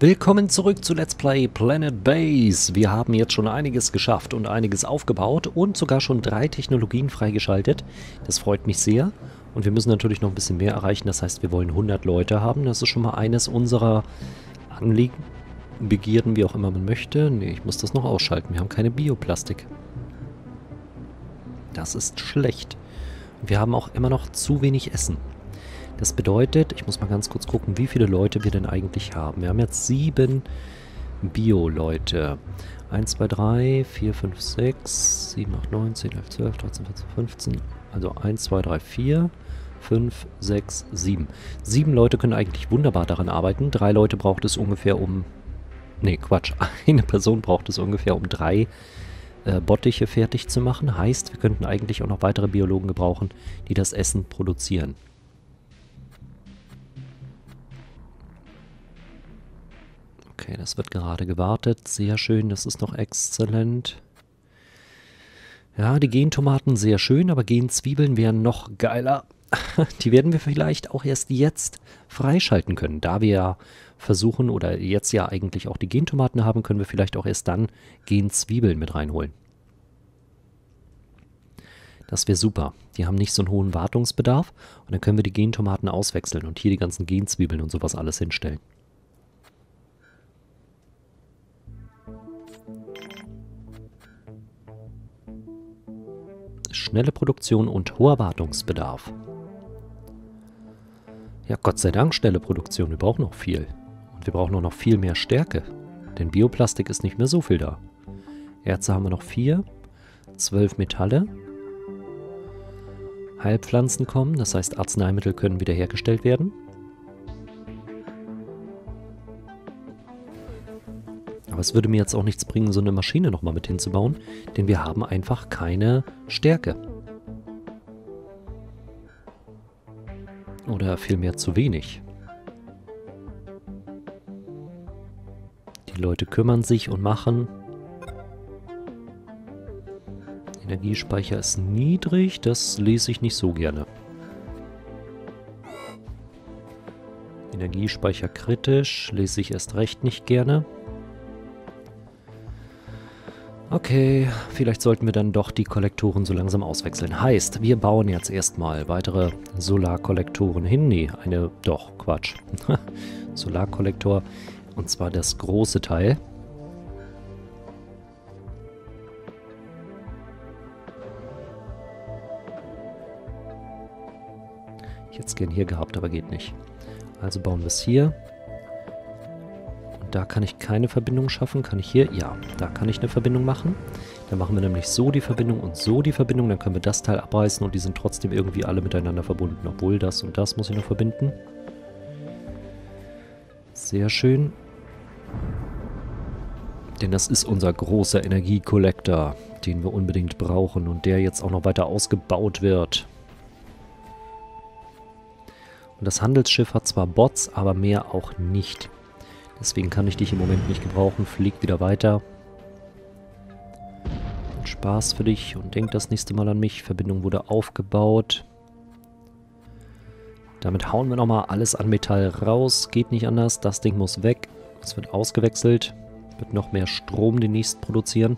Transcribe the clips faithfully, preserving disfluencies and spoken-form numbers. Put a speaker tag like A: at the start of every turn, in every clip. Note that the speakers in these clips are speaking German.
A: Willkommen zurück zu Let's Play Planet Base. Wir haben jetzt schon einiges geschafft und einiges aufgebaut und sogar schon drei Technologien freigeschaltet. Das freut mich sehr. Und wir müssen natürlich noch ein bisschen mehr erreichen. Das heißt, wir wollen hundert Leute haben. Das ist schon mal eines unserer Anliegen, Begierden, wie auch immer man möchte. Nee, ich muss das noch ausschalten. Wir haben keine Bioplastik. Das ist schlecht. Und wir haben auch immer noch zu wenig Essen. Das bedeutet, ich muss mal ganz kurz gucken, wie viele Leute wir denn eigentlich haben. Wir haben jetzt sieben Bio-Leute. eins, zwei, drei, vier, fünf, sechs, sieben, acht, neun, zehn, elf, zwölf, dreizehn, vierzehn, fünfzehn. Also eins, zwei, drei, vier, fünf, sechs, sieben. Sieben Leute können eigentlich wunderbar daran arbeiten. Drei Leute braucht es ungefähr um... Nee, Quatsch. Eine Person braucht es ungefähr um drei äh, Bottiche fertig zu machen. Heißt, wir könnten eigentlich auch noch weitere Biologen gebrauchen, die das Essen produzieren. Okay, das wird gerade gewartet. Sehr schön, das ist noch exzellent. Ja, die Gentomaten sehr schön, aber Genzwiebeln wären noch geiler. Die werden wir vielleicht auch erst jetzt freischalten können. Da wir ja versuchen, oder jetzt ja eigentlich auch die Gentomaten haben, können wir vielleicht auch erst dann Genzwiebeln mit reinholen. Das wäre super. Die haben nicht so einen hohen Wartungsbedarf. Und dann können wir die Gentomaten auswechseln und hier die ganzen Genzwiebeln und sowas alles hinstellen. Schnelle Produktion und hoher Wartungsbedarf. Ja, Gott sei Dank schnelle Produktion. Wir brauchen noch viel. Und wir brauchen auch noch viel mehr Stärke. Denn Bioplastik ist nicht mehr so viel da. Erze haben wir noch vier. Zwölf Metalle. Heilpflanzen kommen. Das heißt, Arzneimittel können wiederhergestellt werden. Aber es würde mir jetzt auch nichts bringen, so eine Maschine nochmal mit hinzubauen, denn wir haben einfach keine Stärke. Oder vielmehr zu wenig. Die Leute kümmern sich und machen. Energiespeicher ist niedrig, das lese ich nicht so gerne. Energiespeicher kritisch, lese ich erst recht nicht gerne. Okay, vielleicht sollten wir dann doch die Kollektoren so langsam auswechseln. Heißt, wir bauen jetzt erstmal weitere Solarkollektoren hin. Nee, eine, doch, Quatsch. Solarkollektor, und zwar das große Teil. Ich hätte es gern hier gehabt, aber geht nicht. Also bauen wir es hier. Da kann ich keine Verbindung schaffen. Kann ich hier? Ja, da kann ich eine Verbindung machen. Dann machen wir nämlich so die Verbindung und so die Verbindung. Dann können wir das Teil abreißen und die sind trotzdem irgendwie alle miteinander verbunden. Obwohl das und das muss ich noch verbinden. Sehr schön. Denn das ist unser großer Energiekollektor, den wir unbedingt brauchen und der jetzt auch noch weiter ausgebaut wird. Und das Handelsschiff hat zwar Bots, aber mehr auch nicht. Deswegen kann ich dich im Moment nicht gebrauchen. Flieg wieder weiter. Spaß für dich und denk das nächste Mal an mich. Verbindung wurde aufgebaut. Damit hauen wir nochmal alles an Metall raus. Geht nicht anders. Das Ding muss weg. Es wird ausgewechselt. Wird noch mehr Strom demnächst produzieren.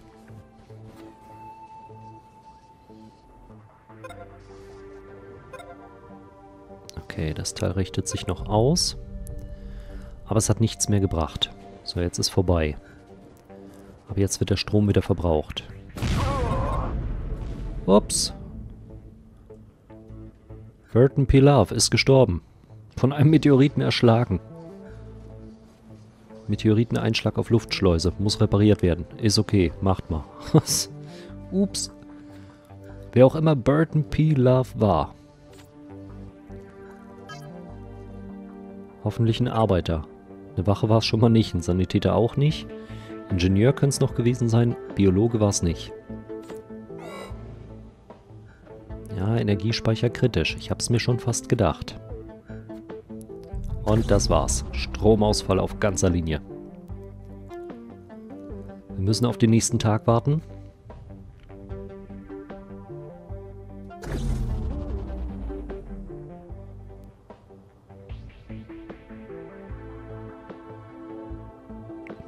A: Okay, das Teil richtet sich noch aus. Aber es hat nichts mehr gebracht. So, jetzt ist vorbei. Aber jetzt wird der Strom wieder verbraucht. Ups. Burton P. Love ist gestorben. Von einem Meteoriten erschlagen. Meteoriteneinschlag auf Luftschleuse. Muss repariert werden. Ist okay. Macht mal. Ups. Wer auch immer Burton P. Love war. Hoffentlich ein Arbeiter. Eine Wache war es schon mal nicht, ein Sanitäter auch nicht. Ingenieur könnte es noch gewesen sein, Biologe war es nicht. Ja, Energiespeicher kritisch. Ich habe es mir schon fast gedacht. Und das war's. Stromausfall auf ganzer Linie. Wir müssen auf den nächsten Tag warten.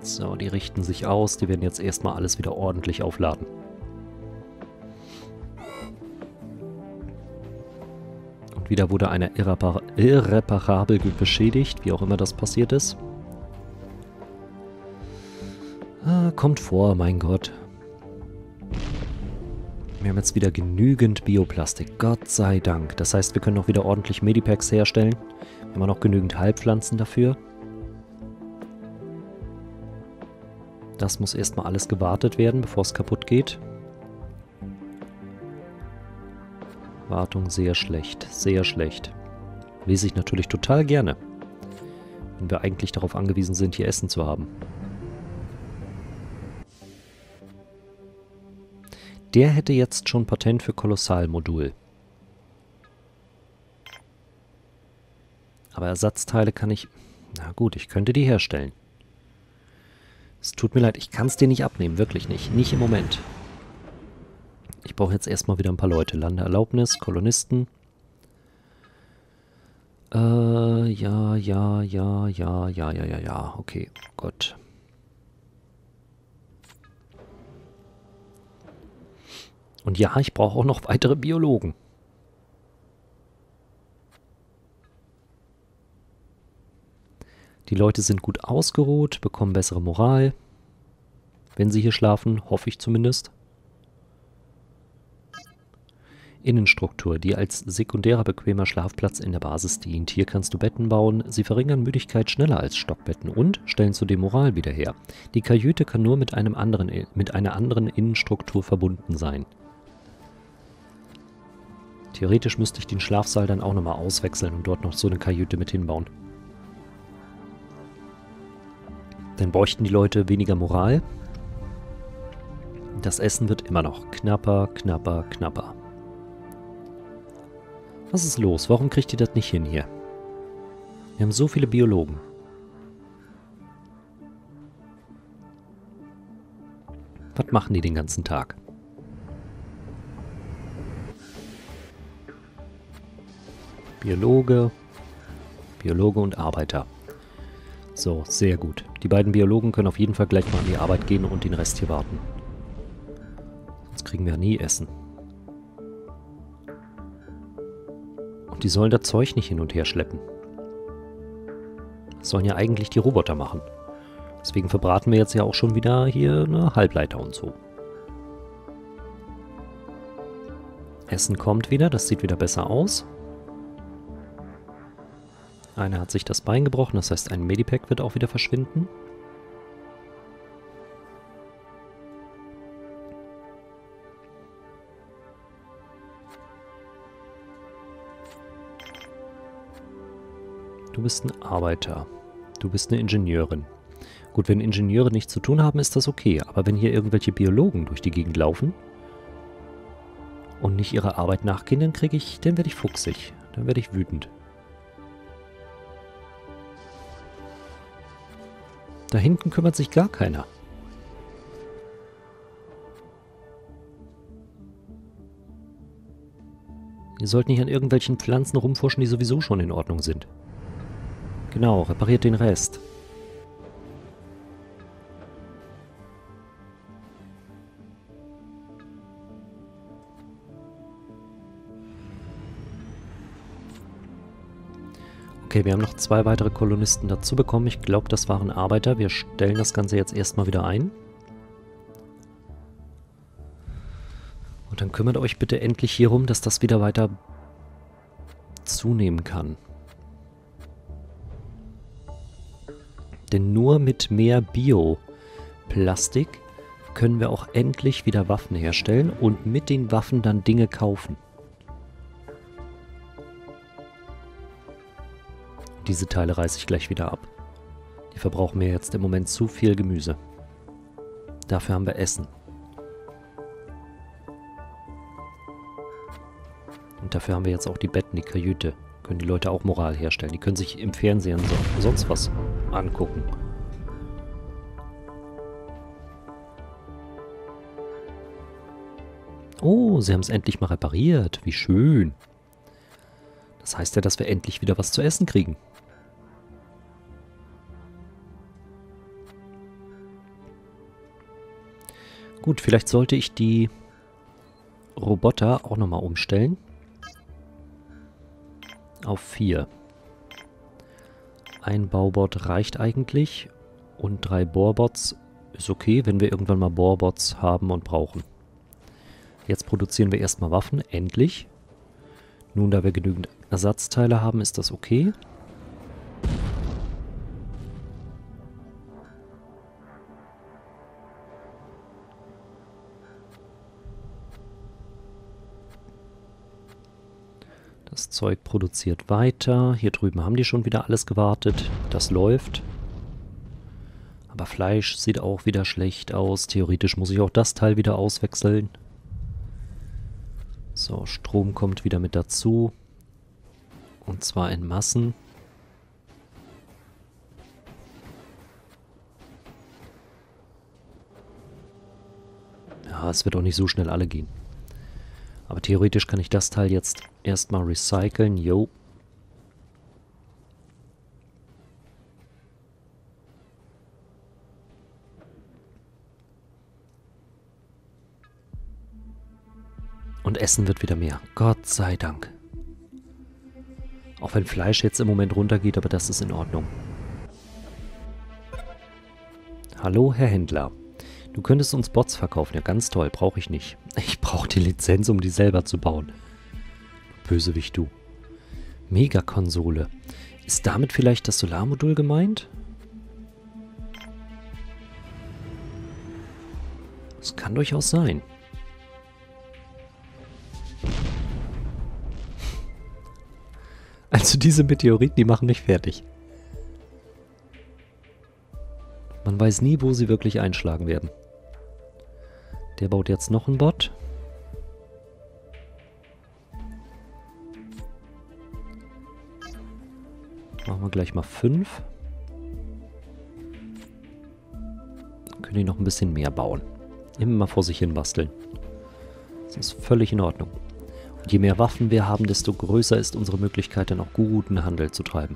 A: So, die richten sich aus. Die werden jetzt erstmal alles wieder ordentlich aufladen. Und wieder wurde einer irrepar irreparabel beschädigt, wie auch immer das passiert ist. Ah, kommt vor, mein Gott. Wir haben jetzt wieder genügend Bioplastik. Gott sei Dank. Das heißt, wir können auch wieder ordentlich Medipacks herstellen. Wir haben auch noch genügend Heilpflanzen dafür. Das muss erstmal alles gewartet werden, bevor es kaputt geht. Wartung sehr schlecht. Sehr schlecht. Lese ich natürlich total gerne. Wenn wir eigentlich darauf angewiesen sind, hier Essen zu haben. Der hätte jetzt schon Patent für Kolossalmodul. Aber Ersatzteile kann ich... Na gut, ich könnte die herstellen. Es tut mir leid, ich kann es dir nicht abnehmen, wirklich nicht. Nicht im Moment. Ich brauche jetzt erstmal wieder ein paar Leute. Landeerlaubnis, Kolonisten. Äh, ja, ja, ja, ja, ja, ja, ja, ja. Okay, Gott. Und ja, ich brauche auch noch weitere Biologen. Die Leute sind gut ausgeruht, bekommen bessere Moral. Wenn sie hier schlafen, hoffe ich zumindest. Innenstruktur, die als sekundärer bequemer Schlafplatz in der Basis dient. Hier kannst du Betten bauen. Sie verringern Müdigkeit schneller als Stockbetten und stellen zudem Moral wieder her. Die Kajüte kann nur mit, einem anderen, mit einer anderen Innenstruktur verbunden sein. Theoretisch müsste ich den Schlafsaal dann auch nochmal auswechseln und dort noch so eine Kajüte mit hinbauen. Dann bräuchten die Leute weniger Moral. Das Essen wird immer noch knapper, knapper, knapper. Was ist los? Warum kriegt ihr das nicht hin hier? Wir haben so viele Biologen. Was machen die den ganzen Tag? Biologe, Biologe und Arbeiter. So, sehr gut. Die beiden Biologen können auf jeden Fall gleich mal an die Arbeit gehen und den Rest hier warten. Sonst kriegen wir ja nie Essen. Und die sollen das Zeug nicht hin und her schleppen. Das sollen ja eigentlich die Roboter machen. Deswegen verbraten wir jetzt ja auch schon wieder hier eine Halbleiter und so. Essen kommt wieder, das sieht wieder besser aus. Einer hat sich das Bein gebrochen, das heißt, ein Medipack wird auch wieder verschwinden. Du bist ein Arbeiter. Du bist eine Ingenieurin. Gut, wenn Ingenieure nichts zu tun haben, ist das okay. Aber wenn hier irgendwelche Biologen durch die Gegend laufen und nicht ihrer Arbeit nachgehen, dann kriege ich, dann werde ich fuchsig. Dann werde ich wütend. Da hinten kümmert sich gar keiner. Ihr sollt nicht an irgendwelchen Pflanzen rumforschen, die sowieso schon in Ordnung sind. Genau, repariert den Rest. Okay, wir haben noch zwei weitere Kolonisten dazu bekommen. Ich glaube, das waren Arbeiter. Wir stellen das Ganze jetzt erstmal wieder ein. Und dann kümmert euch bitte endlich hierum, dass das wieder weiter zunehmen kann. Denn nur mit mehr Bioplastik können wir auch endlich wieder Waffen herstellen und mit den Waffen dann Dinge kaufen. Diese Teile reiße ich gleich wieder ab. Die verbrauchen mir jetzt im Moment zu viel Gemüse. Dafür haben wir Essen. Und dafür haben wir jetzt auch die Betten, die Kajüte. Können die Leute auch Moral herstellen. Die können sich im Fernsehen so, sonst was angucken. Oh, sie haben es endlich mal repariert. Wie schön. Das heißt ja, dass wir endlich wieder was zu essen kriegen. Gut, vielleicht sollte ich die Roboter auch nochmal umstellen. Auf vier. Ein Baubot reicht eigentlich. Und drei Bohrbots ist okay, wenn wir irgendwann mal Bohrbots haben und brauchen. Jetzt produzieren wir erstmal Waffen, endlich. Nun, da wir genügend Ersatzteile haben, ist das okay. Das Zeug produziert weiter. Hier drüben haben die schon wieder alles gewartet. Das läuft. Aber Fleisch sieht auch wieder schlecht aus. Theoretisch muss ich auch das Teil wieder auswechseln. So, Strom kommt wieder mit dazu. Und zwar in Massen. Ja, es wird auch nicht so schnell alle gehen. Aber theoretisch kann ich das Teil jetzt erstmal recyceln. Jo. Und Essen wird wieder mehr. Gott sei Dank. Auch wenn Fleisch jetzt im Moment runtergeht, aber das ist in Ordnung. Hallo, Herr Händler. Du könntest uns Bots verkaufen. Ja, ganz toll. Brauche ich nicht. Ich brauche die Lizenz, um die selber zu bauen. Bösewicht, du. Megakonsole. Ist damit vielleicht das Solarmodul gemeint? Das kann durchaus sein. Also diese Meteoriten, die machen mich fertig. Man weiß nie, wo sie wirklich einschlagen werden. Der baut jetzt noch einen Bot. Machen wir gleich mal fünf. Dann können die noch ein bisschen mehr bauen. Immer mal vor sich hin basteln. Das ist völlig in Ordnung. Und je mehr Waffen wir haben, desto größer ist unsere Möglichkeit, dann auch guten Handel zu treiben.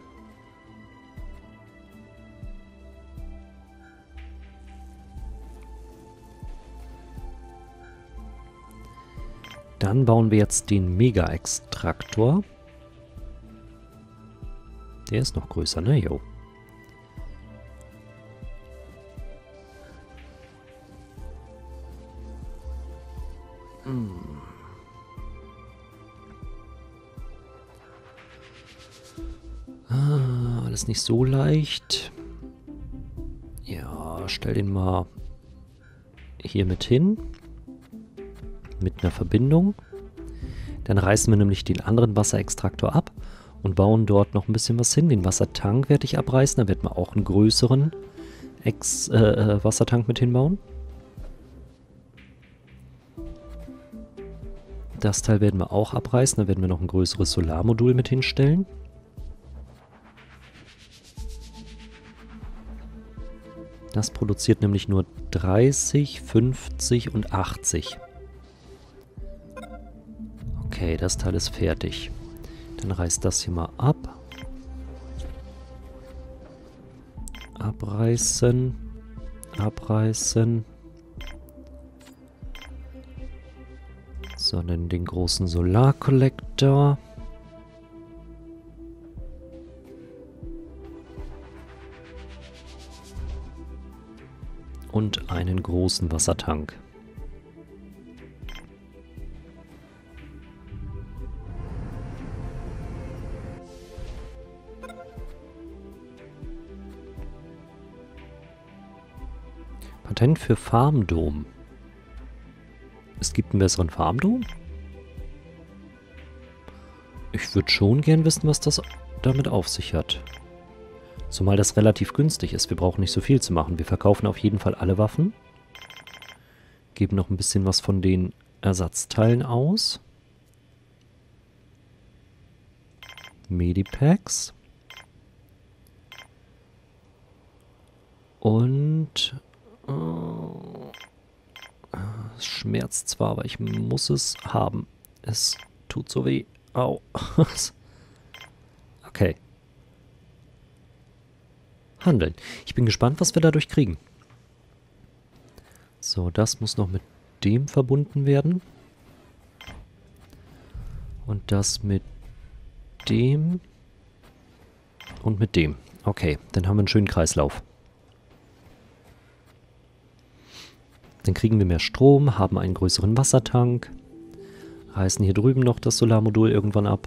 A: Dann bauen wir jetzt den Mega-Extraktor. Der ist noch größer, ne? Jo. Hm. Ah, alles nicht so leicht. Ja, stell den mal hier mit hin. Mit einer Verbindung. Dann reißen wir nämlich den anderen Wasserextraktor ab und bauen dort noch ein bisschen was hin. Den Wassertank werde ich abreißen. Da werden wir auch einen größeren Ex äh, Wassertank mit hinbauen. Das Teil werden wir auch abreißen. Da werden wir noch ein größeres Solarmodul mit hinstellen. Das produziert nämlich nur dreißig, fünfzig und achtzig. Okay, das Teil ist fertig. Dann reißt das hier mal ab. Abreißen. Abreißen. So, dann den großen Solarkollektor. Und einen großen Wassertank. Patent für Farmdom. Es gibt einen besseren Farmdom? Ich würde schon gern wissen, was das damit auf sich hat. Zumal das relativ günstig ist. Wir brauchen nicht so viel zu machen. Wir verkaufen auf jeden Fall alle Waffen. Geben noch ein bisschen was von den Ersatzteilen aus. Medipacks. Und... Oh, es schmerzt zwar, aber ich muss es haben. Es tut so weh. Au. Okay. Handeln. Ich bin gespannt, was wir dadurch kriegen. So, das muss noch mit dem verbunden werden. Und das mit dem. Und mit dem. Okay, dann haben wir einen schönen Kreislauf. Dann kriegen wir mehr Strom, haben einen größeren Wassertank, reißen hier drüben noch das Solarmodul irgendwann ab.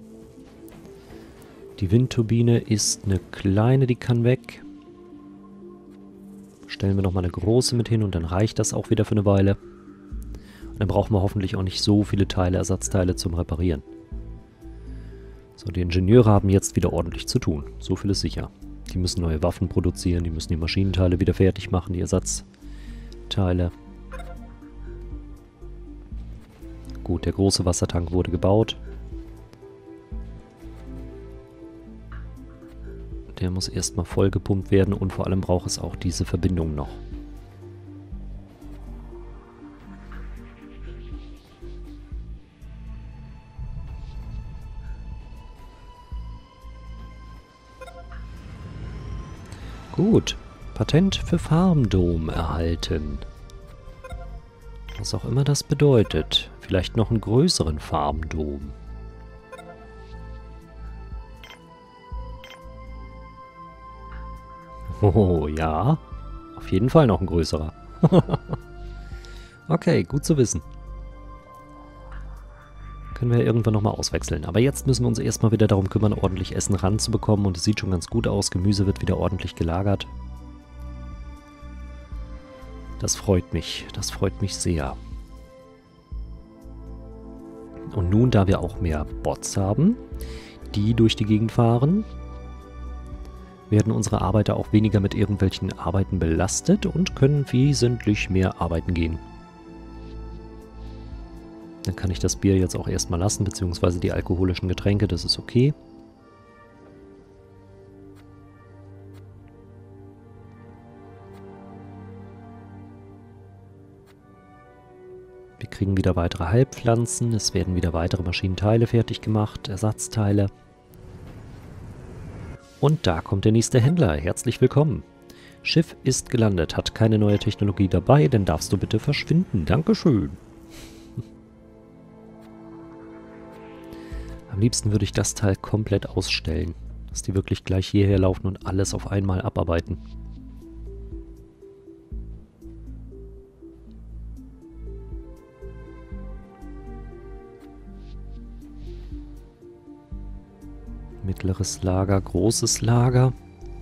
A: Die Windturbine ist eine kleine, die kann weg. Stellen wir nochmal eine große mit hin und dann reicht das auch wieder für eine Weile. Und dann brauchen wir hoffentlich auch nicht so viele Teile, Ersatzteile zum Reparieren. So, die Ingenieure haben jetzt wieder ordentlich zu tun. So viel ist sicher. Die müssen neue Waffen produzieren, die müssen die Maschinenteile wieder fertig machen, die Ersatzteile. Gut, der große Wassertank wurde gebaut. Der muss erstmal voll gepumpt werden und vor allem braucht es auch diese Verbindung noch. Gut, Patent für Farmdom erhalten. Was auch immer das bedeutet. Vielleicht noch einen größeren Farmdom. Oh, ja. Auf jeden Fall noch ein größerer. Okay, gut zu wissen. Können wir ja irgendwann nochmal auswechseln. Aber jetzt müssen wir uns erstmal wieder darum kümmern, ordentlich Essen ranzubekommen. Und es sieht schon ganz gut aus. Gemüse wird wieder ordentlich gelagert. Das freut mich. Das freut mich sehr. Und nun, da wir auch mehr Bots haben, die durch die Gegend fahren, werden unsere Arbeiter auch weniger mit irgendwelchen Arbeiten belastet und können wesentlich mehr arbeiten gehen. Dann kann ich das Bier jetzt auch erstmal lassen, beziehungsweise die alkoholischen Getränke, das ist okay. Wir kriegen wieder weitere Heilpflanzen, es werden wieder weitere Maschinenteile fertig gemacht, Ersatzteile. Und da kommt der nächste Händler. Herzlich willkommen. Schiff ist gelandet, hat keine neue Technologie dabei, dann darfst du bitte verschwinden. Dankeschön. Am liebsten würde ich das Teil komplett ausstellen, dass die wirklich gleich hierher laufen und alles auf einmal abarbeiten. Mittleres Lager, großes Lager.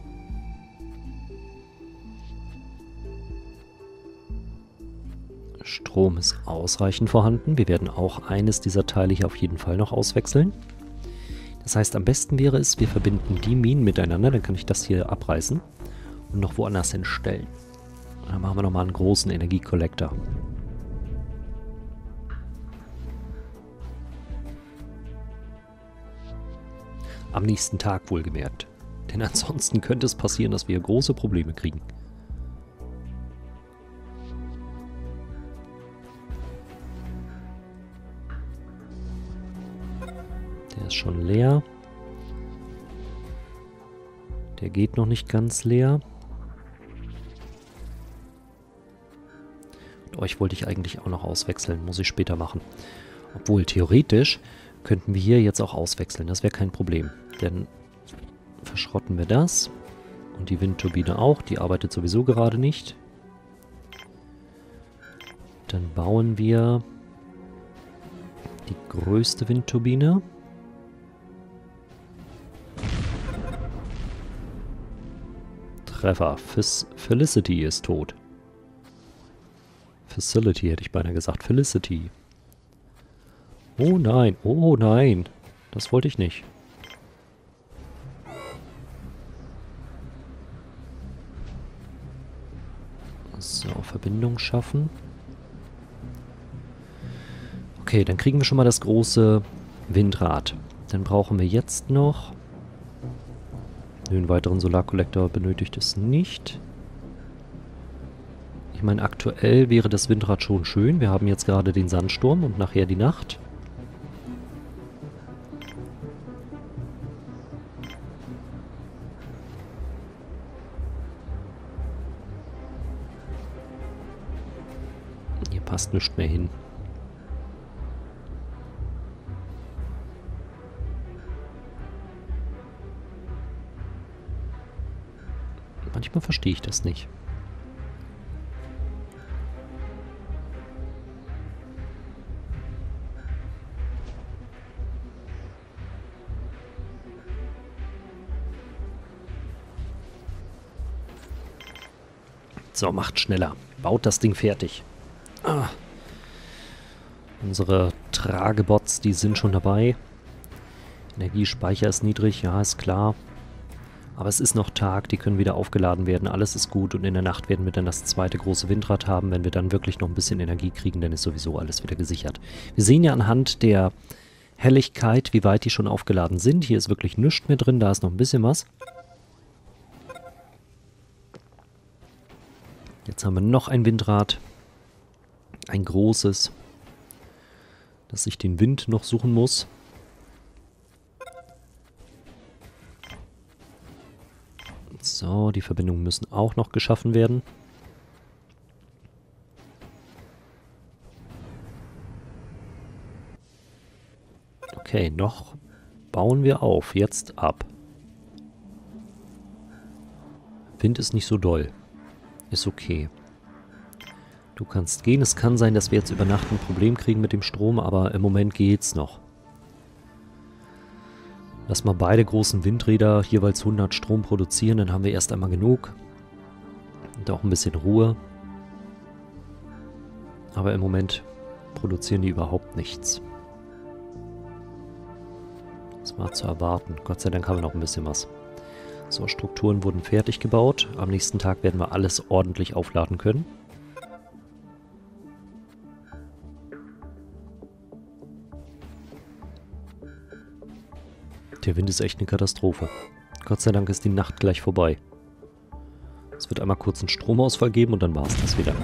A: Strom ist ausreichend vorhanden. Wir werden auch eines dieser Teile hier auf jeden Fall noch auswechseln. Das heißt, am besten wäre es, wir verbinden die Minen miteinander. Dann kann ich das hier abreißen und noch woanders hinstellen. Und dann machen wir nochmal einen großen Energiekollektor. Am nächsten Tag wohlgemerkt. Denn ansonsten könnte es passieren, dass wir große Probleme kriegen. Der ist schon leer. Der geht noch nicht ganz leer. Und euch wollte ich eigentlich auch noch auswechseln. Muss ich später machen. Obwohl, theoretisch könnten wir hier jetzt auch auswechseln. Das wäre kein Problem. Denn verschrotten wir das. Und die Windturbine auch. Die arbeitet sowieso gerade nicht. Dann bauen wir die größte Windturbine. Treffer. Fis Felicity ist tot. Facility hätte ich beinahe gesagt. Felicity. Oh nein, oh nein. Das wollte ich nicht. So, Verbindung schaffen. Okay, dann kriegen wir schon mal das große Windrad. Dann brauchen wir jetzt noch... einen weiteren Solarkollektor benötigt es nicht. Ich meine, aktuell wäre das Windrad schon schön. Wir haben jetzt gerade den Sandsturm und nachher die Nacht. Hier passt nichts mehr hin. Manchmal verstehe ich das nicht. So, macht schneller. Baut das Ding fertig. Ah. Unsere Tragebots, die sind schon dabei. Energiespeicher ist niedrig, ja, ist klar. Aber es ist noch Tag, die können wieder aufgeladen werden. Alles ist gut und in der Nacht werden wir dann das zweite große Windrad haben. Wenn wir dann wirklich noch ein bisschen Energie kriegen, dann ist sowieso alles wieder gesichert. Wir sehen ja anhand der Helligkeit, wie weit die schon aufgeladen sind. Hier ist wirklich nichts mehr drin, da ist noch ein bisschen was. Jetzt haben wir noch ein Windrad. Ein großes, das sich den Wind noch suchen muss. So, die Verbindungen müssen auch noch geschaffen werden. Okay, noch bauen wir auf. Jetzt ab. Wind ist nicht so doll. Ist okay. Du kannst gehen. Es kann sein, dass wir jetzt über Nacht ein Problem kriegen mit dem Strom, aber im Moment geht's noch. Lass mal beide großen Windräder jeweils hundert Strom produzieren, dann haben wir erst einmal genug. Und auch ein bisschen Ruhe. Aber im Moment produzieren die überhaupt nichts. Das war zu erwarten. Gott sei Dank haben wir noch ein bisschen was. So, Strukturen wurden fertig gebaut. Am nächsten Tag werden wir alles ordentlich aufladen können. Der Wind ist echt eine Katastrophe. Gott sei Dank ist die Nacht gleich vorbei. Es wird einmal kurz einen Stromausfall geben und dann war es das wieder.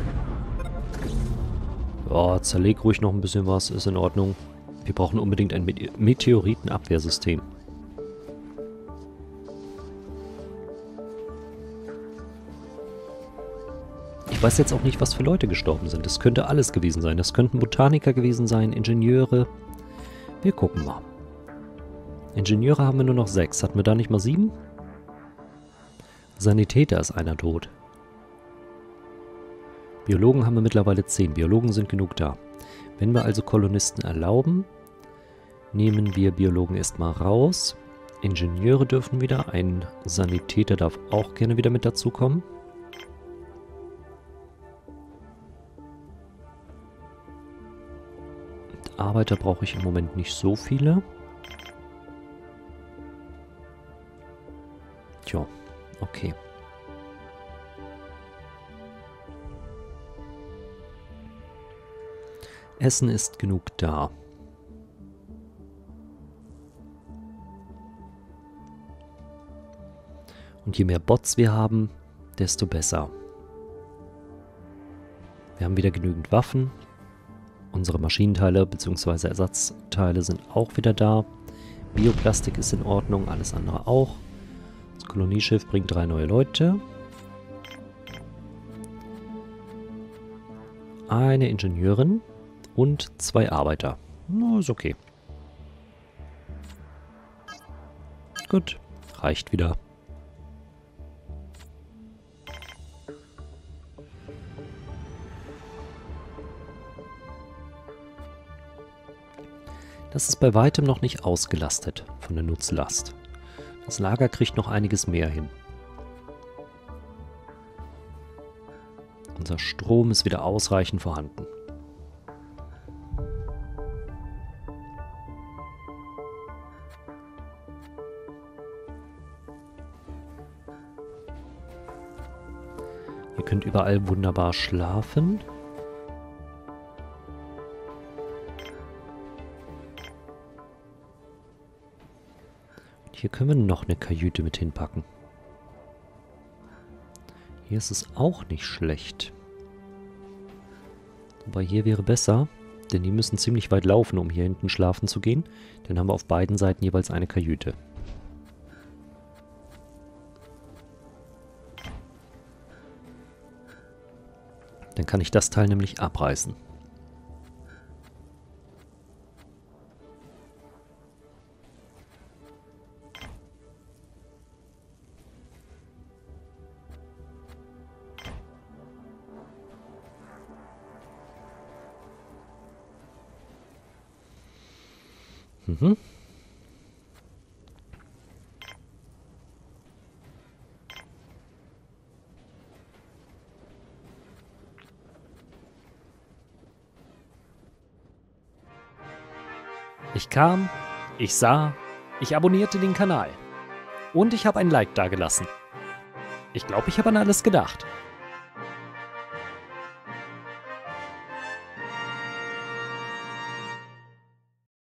A: Ja, zerleg ruhig noch ein bisschen was, ist in Ordnung. Wir brauchen unbedingt ein Meteoritenabwehrsystem. Ich weiß jetzt auch nicht, was für Leute gestorben sind. Das könnte alles gewesen sein. Das könnten Botaniker gewesen sein, Ingenieure. Wir gucken mal. Ingenieure haben wir nur noch sechs. Hatten wir da nicht mal sieben? Sanitäter ist einer tot. Biologen haben wir mittlerweile zehn. Biologen sind genug da. Wenn wir also Kolonisten erlauben, nehmen wir Biologen erstmal raus. Ingenieure dürfen wieder. Ein Sanitäter darf auch gerne wieder mit dazukommen. Und Arbeiter brauche ich im Moment nicht so viele. Tja, okay. Essen ist genug da. Und je mehr Bots wir haben, desto besser. Wir haben wieder genügend Waffen. Unsere Maschinenteile bzw. Ersatzteile sind auch wieder da. Bioplastik ist in Ordnung, alles andere auch. Das Kolonieschiff bringt drei neue Leute. Eine Ingenieurin und zwei Arbeiter. Na, ist okay. Gut, reicht wieder. Das ist bei weitem noch nicht ausgelastet von der Nutzlast. Das Lager kriegt noch einiges mehr hin. Unser Strom ist wieder ausreichend vorhanden. Ihr könnt überall wunderbar schlafen. Hier können wir noch eine Kajüte mit hinpacken. Hier ist es auch nicht schlecht. Wobei hier wäre besser, denn die müssen ziemlich weit laufen, um hier hinten schlafen zu gehen. Dann haben wir auf beiden Seiten jeweils eine Kajüte. Dann kann ich das Teil nämlich abreißen. Mhm. Ich kam, ich sah, ich abonnierte den Kanal. Und ich habe ein Like dagelassen. Ich glaube, ich habe an alles gedacht.